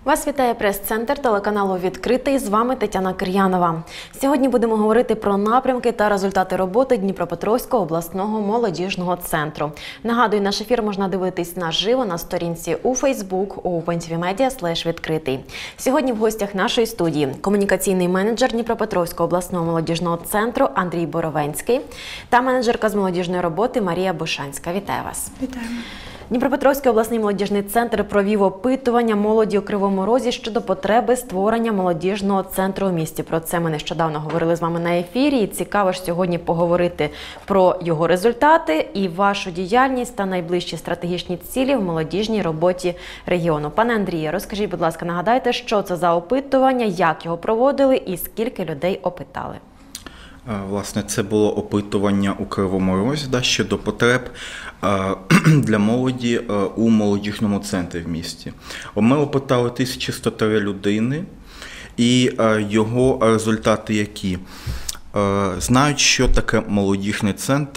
Вас вітає прес-центр телеканалу «Відкритий». З вами Тетяна Кир'янова. Сьогодні будемо говорити про напрямки та результати роботи Дніпропетровського обласного молодіжного центру. Нагадую, наш ефір можна дивитись наживо на сторінці у Facebook opentvmedia/відкритий. Сьогодні в гостях нашої студії комунікаційний менеджер Дніпропетровського обласного молодіжного центру Андрій Боровенський та менеджерка з молодіжної роботи Марія Бушанська. Вітаю вас. Вітаємо. Дніпропетровський обласний молодіжний центр провів опитування молоді у Кривому Розі щодо потреби створення молодіжного центру у місті. Про це ми нещодавно говорили з вами на ефірі. І цікаво ж сьогодні поговорити про його результати і вашу діяльність та найближчі стратегічні цілі в молодіжній роботі регіону. Пане Андріє, розкажіть, будь ласка, нагадайте, що це за опитування, як його проводили і скільки людей опитали? Власне, це було опитування у Кривому Розі щодо потреб для молоді у молодіжному центрі в місті. Ми опитали 1103 людини, і його результати які? Знають, що таке молодіжний центр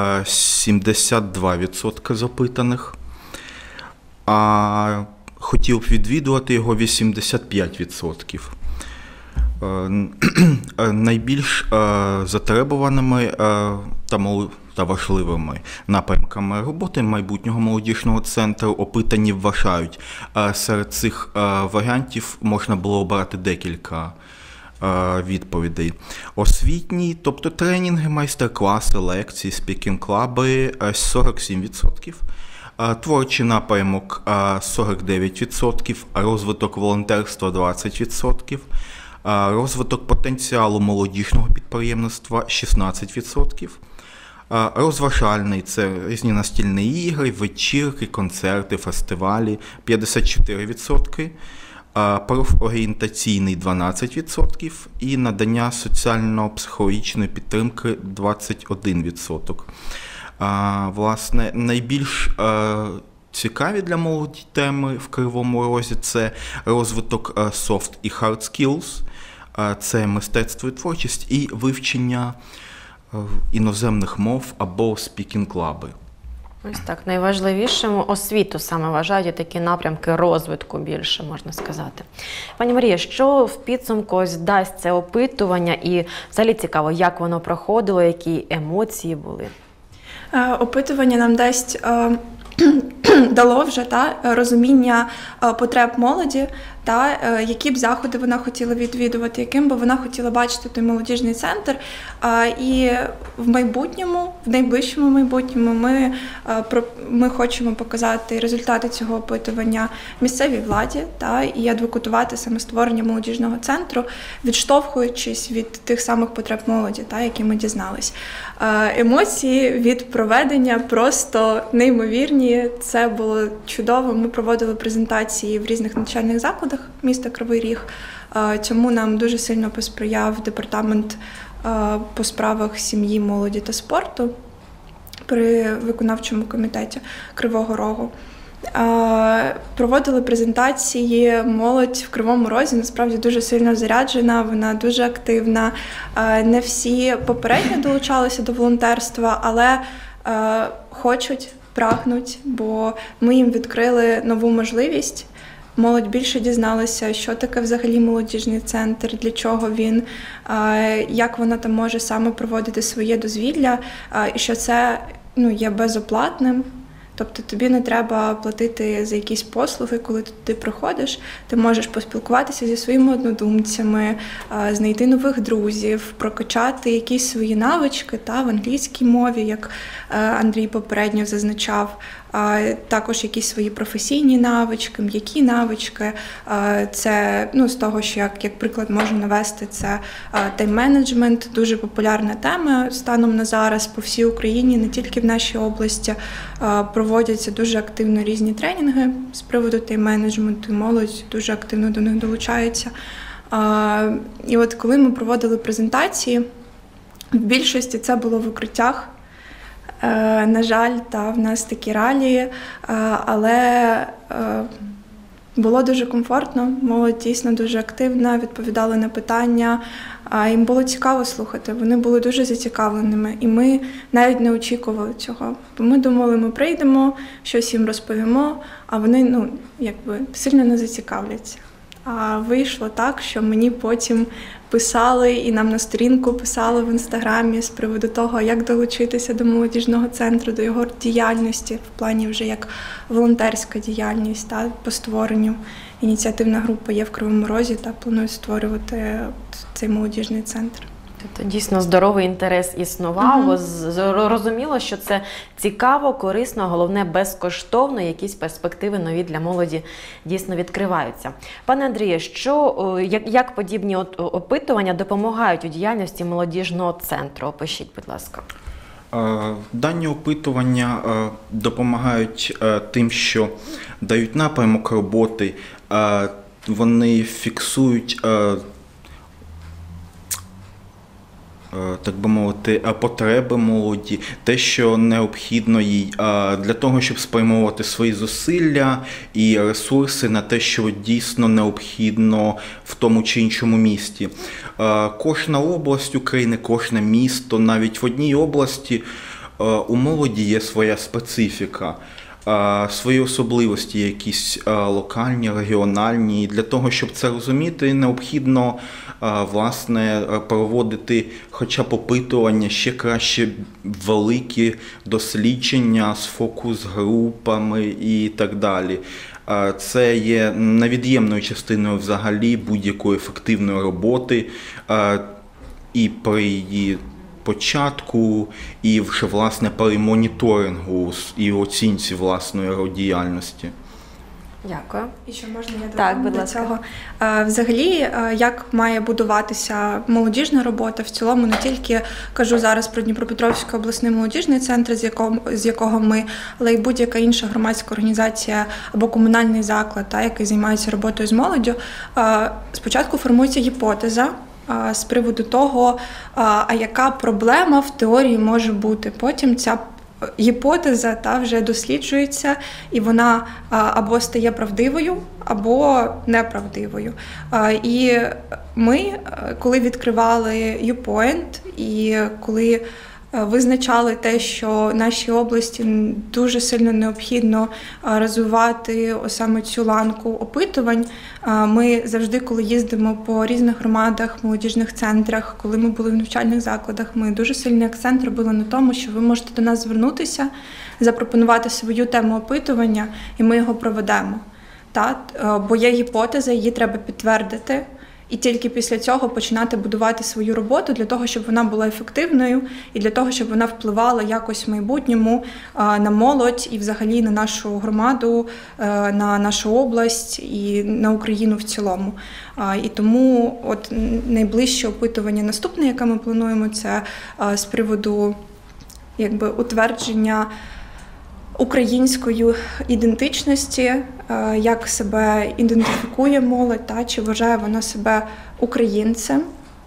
72% з опитаних, а хотів б відвідувати його 85%. Найбільш затребуваними та важливими напрямками роботи майбутнього молодіжного центру опитані вважають. Серед цих варіантів можна було обрати декілька відповідей. Освітній, тобто тренінги, майстер-класи, лекції, спікінг-клаби – 47%. Творчий напрямок – 49%, розвиток волонтерства – 20%. Розвиток потенціалу молодіжного підприємництва – 16%. Розважальний – це різні настільні ігри, вечірки, концерти, фестивалі – 54%. Профорієнтаційний – 12%. І надання соціально-психологічної підтримки – 21%. Власне, найбільш цікаві для молоді теми в Кривому Розі – це розвиток soft і hard skills, це мистецтво і творчість і вивчення іноземних мов або спікінг-клаби. Ось так, найважливішим освіту саме вважають такі напрямки розвитку більше, можна сказати. Пані Марія, що в підсумку ось дасть це опитування і взагалі цікаво, як воно проходило, які емоції були? Опитування нам дало вже розуміння потреб молоді, які б заходи вона хотіла відвідувати, яким би вона хотіла бачити той молодіжний центр. І в майбутньому, в найближчому майбутньому ми хочемо показати результати цього опитування місцевій владі і адвокатувати саме створення молодіжного центру, відштовхуючись від тих самих потреб молоді, які ми дізнались. Емоції від проведення просто неймовірні, це було чудово. Ми проводили презентації в різних навчальних закладах міста Кривий Ріг. Цьому нам дуже сильно посприяв департамент по справах сім'ї, молоді та спорту при виконавчому комітеті Кривого Рогу. Проводили презентації, молодь в Кривому Розі насправді дуже сильно заряджена, вона дуже активна. Не всі попередньо долучалися до волонтерства, але хочуть, прагнуть, бо ми їм відкрили нову можливість. Молодь більше дізналася, що таке взагалі молодіжний центр, для чого він, як вона там може саме проводити своє дозвілля, і що це є безоплатним. Тобто тобі не треба платити за якісь послуги, коли ти приходиш, ти можеш поспілкуватися зі своїми однодумцями, знайти нових друзів, прокачати якісь свої навички в англійській мові, як Андрій попередньо зазначав, також якісь свої професійні навички, м'які навички. Це, з того, що як приклад можу навести, це тайм-менеджмент, дуже популярна тема станом на зараз по всій Україні, не тільки в нашій області. Проводяться дуже активно різні тренінги з приводу тайм-менеджменту, молодь дуже активно до них долучається. І от коли ми проводили презентації, в більшості це було в укриттях. На жаль, в нас такі реалії, але було дуже комфортно, молодь дійсно дуже активна, відповідали на питання, їм було цікаво слухати, вони були дуже зацікавленими, і ми навіть не очікували цього. Бо ми думали, ми прийдемо, щось їм розповімо, а вони сильно не зацікавляться. А вийшло так, що мені потім писали і нам на сторінку писали в Інстаграмі з приводу того, як долучитися до молодіжного центру, до його діяльності, в плані вже як волонтерська діяльність, та, по створенню. Ініціативна група є в Кривому Розі та планує створювати цей молодіжний центр. Тобто дійсно здоровий інтерес існував. Зрозуміло, що це цікаво, корисно, а головне безкоштовно, якісь перспективи нові для молоді дійсно відкриваються. Пане Андрію, як подібні опитування допомагають у діяльності молодіжного центру? Опишіть, будь ласка. Дані опитування допомагають тим, що дають напрямок роботи, вони фіксують, так би мовити, потреби молоді, те, що необхідно їй для того, щоб спрямовувати свої зусилля і ресурси на те, що дійсно необхідно в тому чи іншому місті. Кожна область України, кожне місто, навіть в одній області у молоді є своя специфіка, свої особливості, якісь локальні, регіональні. І для того, щоб це розуміти, необхідно власне проводити хоча б опитування, ще краще великі дослідження з фокус-групами і так далі. Це є невід'ємною частиною взагалі будь-якої ефективної роботи і при її початку, і вже, власне, при моніторингу і оцінці власної діяльності. Дякую. І що можна я Так, будь до ласка. цього? Взагалі, як має будуватися молодіжна робота, в цілому не тільки кажу зараз про Дніпропетровський обласний молодіжний центр, з якого ми, але й будь-яка інша громадська організація або комунальний заклад, який займається роботою з молоддю. Спочатку формується гіпотеза з приводу того, а яка проблема в теорії може бути. Потім ця гіпотеза вже досліджується, і вона або стає правдивою, або неправдивою. І ми, коли відкривали YouPoint, і коли визначали те, що нашій області дуже сильно необхідно розвивати саме цю ланку опитувань. Ми завжди, коли їздимо по різних громадах, молодіжних центрах, коли ми були в навчальних закладах, ми дуже сильний акцент робили на тому, що ви можете до нас звернутися, запропонувати свою тему опитування, і ми його проведемо. Бо є гіпотеза, її треба підтвердити. І тільки після цього починати будувати свою роботу для того, щоб вона була ефективною і для того, щоб вона впливала якось в майбутньому на молодь і взагалі на нашу громаду, на нашу область і на Україну в цілому. І тому найближче опитування наступне, яке ми плануємо, це з приводу утвердження української ідентичності, як себе ідентифікує молодь, чи вважає вона себе українцем.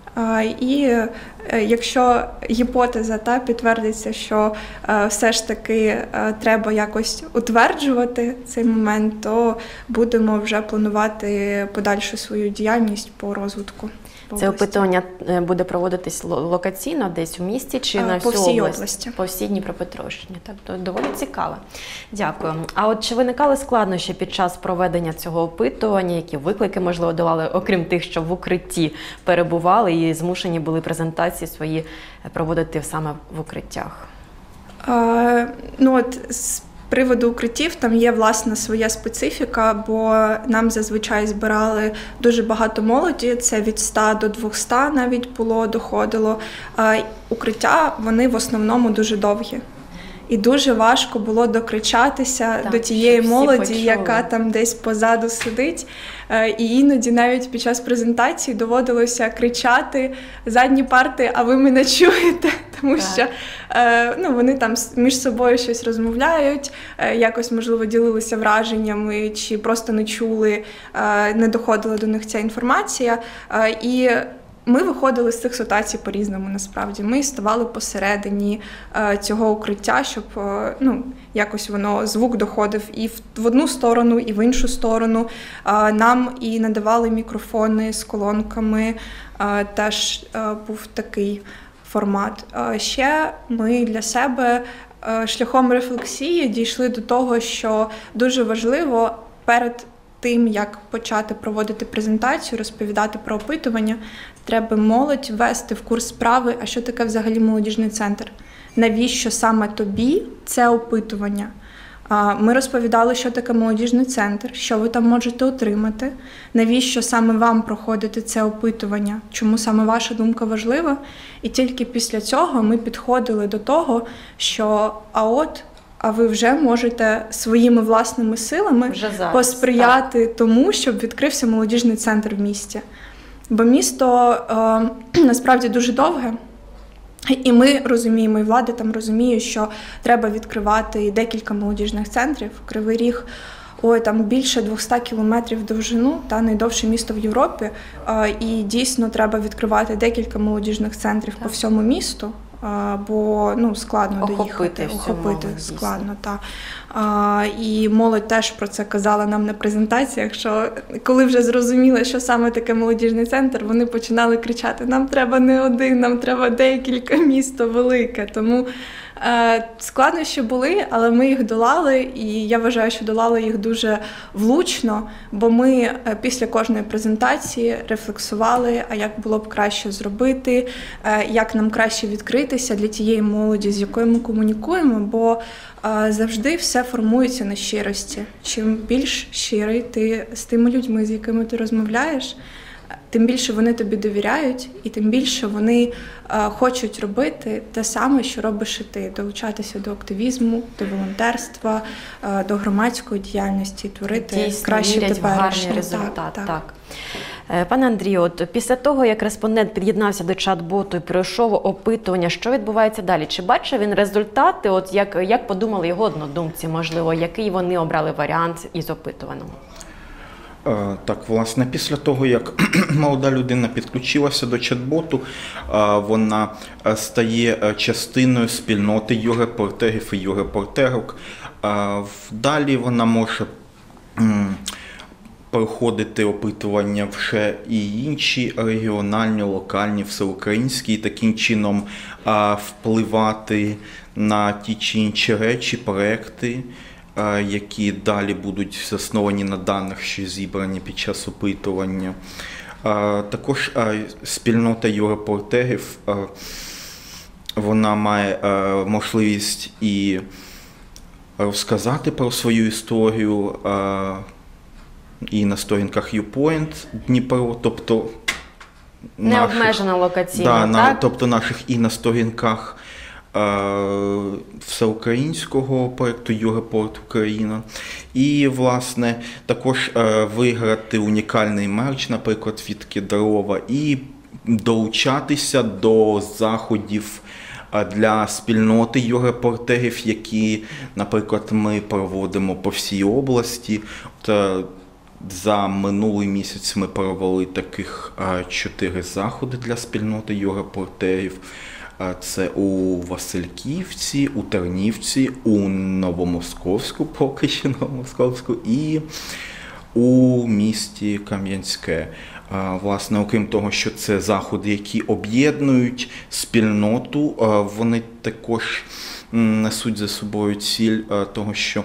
І якщо гіпотеза підтвердиться, що все ж таки треба якось утверджувати цей момент, то будемо вже планувати подальшу свою діяльність по розвитку. Це опитування буде проводитись локаційно, десь у місті чи на всю всій область? області. По всій Дніпропетровщині. Так, доволі цікаво. Дякую. А чи виникали складнощі під час проведення цього опитування? Які виклики, можливо, давали, окрім тих, що в укритті перебували і змушені були презентації свої проводити саме в укриттях? З приводу укриттів там є, власне, своя специфіка, бо нам зазвичай збирали дуже багато молоді, це від 100 до 200 навіть доходило. Укриття, вони в основному дуже довгі. І дуже важко було докричатися до тієї молоді, яка там десь позаду сидить. І іноді навіть під час презентації доводилося кричати: задні парти, а ви мене чуєте? Тому що вони там між собою щось розмовляють, якось, можливо, ділилися враженнями, чи просто не чули, не доходила до них ця інформація. І ми виходили з цих ситуацій по-різному, насправді. Ми ставали посередині цього укриття, щоб якось звук доходив і в одну сторону, і в іншу сторону. Нам і надавали мікрофони з колонками, теж був такий формат. Ще ми для себе шляхом рефлексії дійшли до того, що дуже важливо перед тим, як почати проводити презентацію, розповідати про опитування, треба молодь ввести в курс справи, а що таке взагалі молодіжний центр. Навіщо саме тобі це опитування? Ми розповідали, що таке молодіжний центр, що ви там можете отримати, навіщо саме вам проходити це опитування, чому саме ваша думка важлива. І тільки після цього ми підходили до того, що а ви вже можете своїми власними силами Вже зараз, посприяти тому, щоб відкрився молодіжний центр в місті. Бо місто насправді дуже довге. І ми розуміємо, і влада там розуміє, що треба відкривати декілька молодіжних центрів. Кривий Ріг, там більше 200 кілометрів довжину, найдовше місто в Європі. І дійсно треба відкривати декілька молодіжних центрів по всьому місту, бо складно доїхати, охопити складно. І молодь теж про це казала нам на презентаціях, що коли вже зрозуміли, що саме таке молодіжний центр, вони починали кричати: нам треба не один, нам треба декілька, місто велике. Тому складнощі були, але ми їх долали, і я вважаю, що долали їх дуже влучно, бо ми після кожної презентації рефлексували, а як було б краще зробити, як нам краще відкритися для тієї молоді, з якою ми комунікуємо, бо завжди все формується на щирості. Чим більш щирий ти з тими людьми, з якими ти розмовляєш, тим більше вони тобі довіряють, і тим більше вони хочуть робити те саме, що робиш і ти. Долучатися до активізму, до волонтерства, до громадської діяльності, творити дійсно краще вірять в гарний теперішнє. результат. Так. Пане Андрію, після того, як респондент під'єднався до чат-боту і пройшов опитування, що відбувається далі? Чи бачив він результати, як подумали його однодумці, можливо, який вони обрали варіант із опитуваного? Так, власне, після того, як молода людина підключилася до чат-боту, вона стає частиною спільноти юг-репортерів і юг-репортерок. Далі вона може проходити опитування вже і інші регіональні, локальні, всеукраїнські, і таким чином впливати на ті чи інші речі, проекти, які далі будуть засновані на даних, що зібрані під час опитування. Також спільнота юррепортерів, вона має можливість і розказати про свою історію і на сторінках YouPoint Дніпро, тобто не обмежена локаційно, так? Тобто наших і на сторінках всеукраїнського проєкту «Юррепорт Україна». І, власне, також виграти унікальний мерч, наприклад, від Кедрова, і долучатися до заходів для спільноти юррепортерів, які, наприклад, ми проводимо по всій області. За минулий місяць ми провели таких 4 заходи для спільноти юррепортерів. Це у Васильківці, у Тернівці, у Новомосковську, поки що Новомосковську, і у місті Кам'янське. Власне, окрім того, що це заходи, які об'єднують спільноту, вони також несуть за собою ціль того, що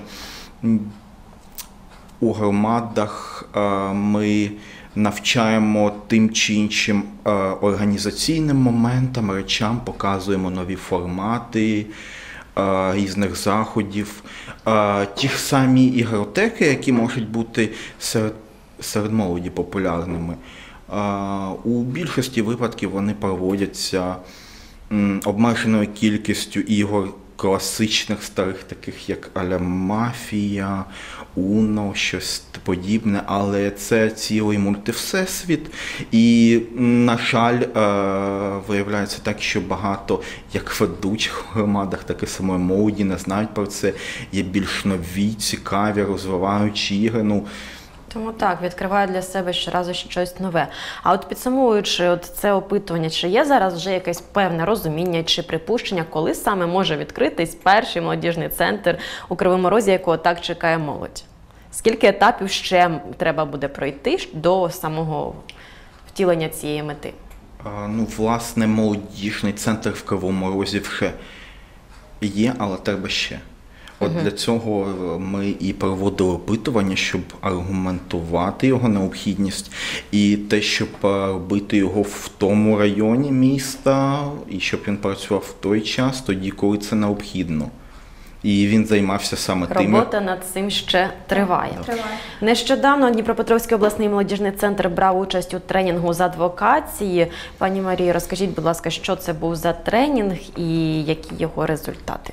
у громадах ми навчаємо тим чи іншим організаційним моментам, речам, показуємо нові формати різних заходів. Ті ж самі ігротеки, які можуть бути серед молоді популярними, у більшості випадків вони проводяться обмеженою кількістю ігор класичних старих, таких як а-ля Мафія, Уно, щось подібне, але це цілий мультивсесвіт. І, на жаль, виявляється так, що багато як ведучих у громадах, так і самої молоді не знають про це. Є більш нові, цікаві, розвиваючі ігри. Тому так, відкриваю для себе щоразу щось нове. А от підсумовуючи це опитування, чи є зараз вже якесь певне розуміння чи припущення, коли саме може відкритись перший молодіжний центр у Кривому Розі, якого так чекає молодь? Скільки етапів ще треба буде пройти до самого втілення цієї мети? Власне, молодіжний центр в Кривому Розі вже є, але треба ще. От для цього ми і проводили опитування, щоб аргументувати його необхідність і те, щоб робити його в тому районі міста, і щоб він працював в той час, тоді, коли це необхідно. І він займався саме тим. Робота над цим ще триває. Нещодавно Дніпропетровський обласний молодіжний центр брав участь у тренінгу з адвокації. Пані Марії, розкажіть, будь ласка, що це був за тренінг і які його результати?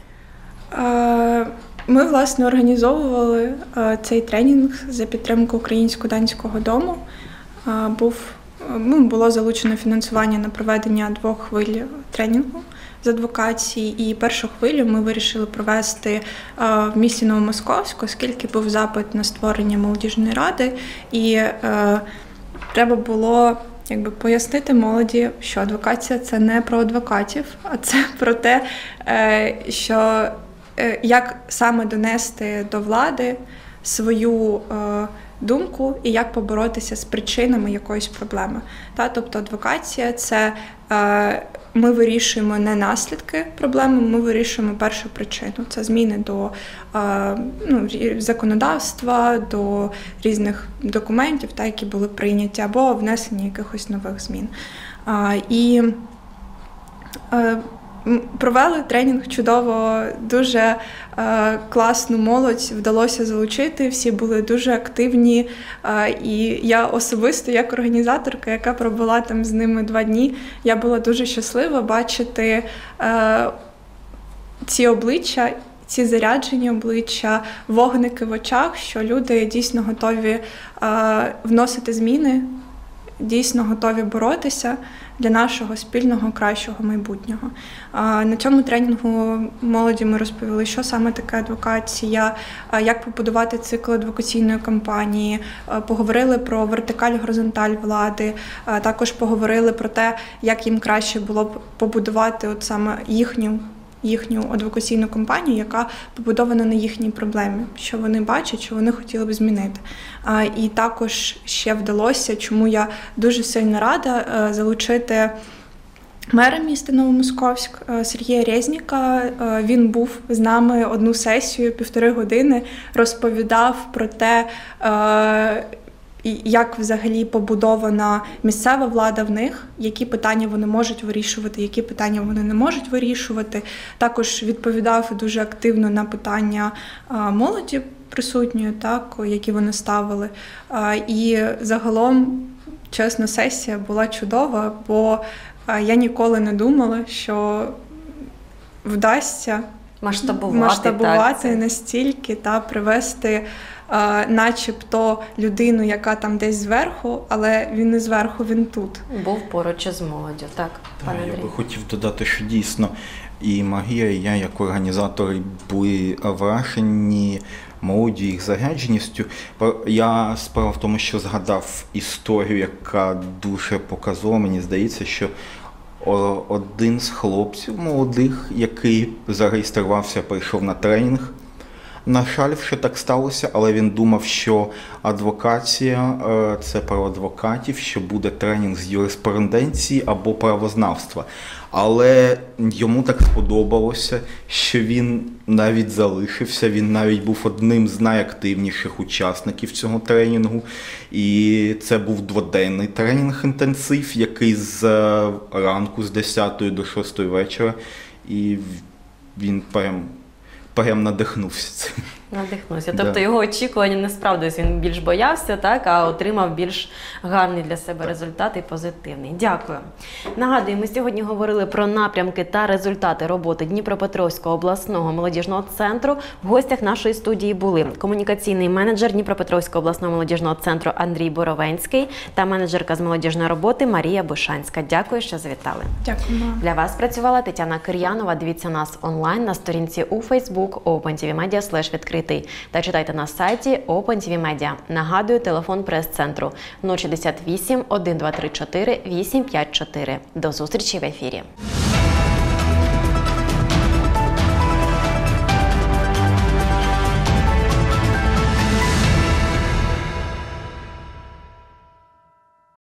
Ми, власне, організовували цей тренінг за підтримки Українсько-Данського дому. Було залучено фінансування на проведення 2 хвиль тренінгу з адвокації. І першу хвилю ми вирішили провести в місті Новомосковську, оскільки був запит на створення молодіжної ради. І треба було пояснити молоді, що адвокація – це не про адвокатів, а це про те, що як саме донести до влади свою думку і як поборотися з причинами якоїсь проблеми. Тобто адвокація – це ми вирішуємо не наслідки проблеми, ми вирішуємо першу причину. Це зміни до законодавства, до різних документів, які були прийняті, або внесення якихось нових змін. Провели тренінг чудово, дуже класну молодь вдалося залучити, всі були дуже активні. І я особисто, як організаторка, яка пробула там з ними 2 дні, я була дуже щаслива бачити ці обличчя, ці заряджені обличчя, вогники в очах, що люди дійсно готові вносити зміни, дійсно готові боротися для нашого спільного кращого майбутнього. На цьому тренінгу молоді ми розповіли, що саме таке адвокація, як побудувати цикл адвокаційної кампанії, поговорили про вертикаль-горизонталь влади, також поговорили про те, як їм краще було б побудувати от саме їхню адвокаційну кампанію, яка побудована на їхній проблемі, що вони бачать, що вони хотіли б змінити. І також ще вдалося, чому я дуже сильно рада, залучити мера міста Новомосковськ Сергія Резніка. Він був з нами 1 сесію, 1,5 години, розповідав про те, як взагалі побудована місцева влада в них, які питання вони можуть вирішувати, які питання вони не можуть вирішувати. Також відповідав дуже активно на питання молоді присутньої, які вони ставили. І загалом, чесно, сесія була чудова, бо я ніколи не думала, що вдасться масштабувати настільки та привести начебто людину, яка там десь зверху, але він не зверху, він тут. Був поруч із молоддю, так, пане Андрій? Я би хотів додати, що дійсно і Марія, і я, як організатори, були вражені молоді, їх зарядженістю. Я справа в тому, що згадав історію, яка дуже показова, мені здається, що один з хлопців молодих, який зареєструвався, прийшов на тренінг. На жаль, що так сталося, але він думав, що адвокація – це про адвокатів, що буде тренінг з юриспруденції або правознавства. Але йому так сподобалося, що він навіть залишився, він навіть був одним з найактивніших учасників цього тренінгу. І це був 2-денний тренінг-інтенсив, який з ранку з 10 до 6 вечора. І він прям надихнувся цим. Надихнувся. Тобто його очікування не справдились, він більш боявся, а отримав більш гарний для себе результат і позитивний. Дякую. Нагадую, ми сьогодні говорили про напрямки та результати роботи Дніпропетровського обласного молодіжного центру. В гостях нашої студії були комунікаційний менеджер Дніпропетровського обласного молодіжного центру Андрій Боровенський та менеджерка з молодіжної роботи Марія Бушанська. Дякую, що завітали. Дякую. Для вас працювала Тетяна Кир'янова. Дивіться нас онлайн на сторінці у Facebook OpenTVMedia/відкритий та читайте на сайті OpenTV Media. Нагадую, телефон прес-центру 068 1234 854. До зустрічі в ефірі.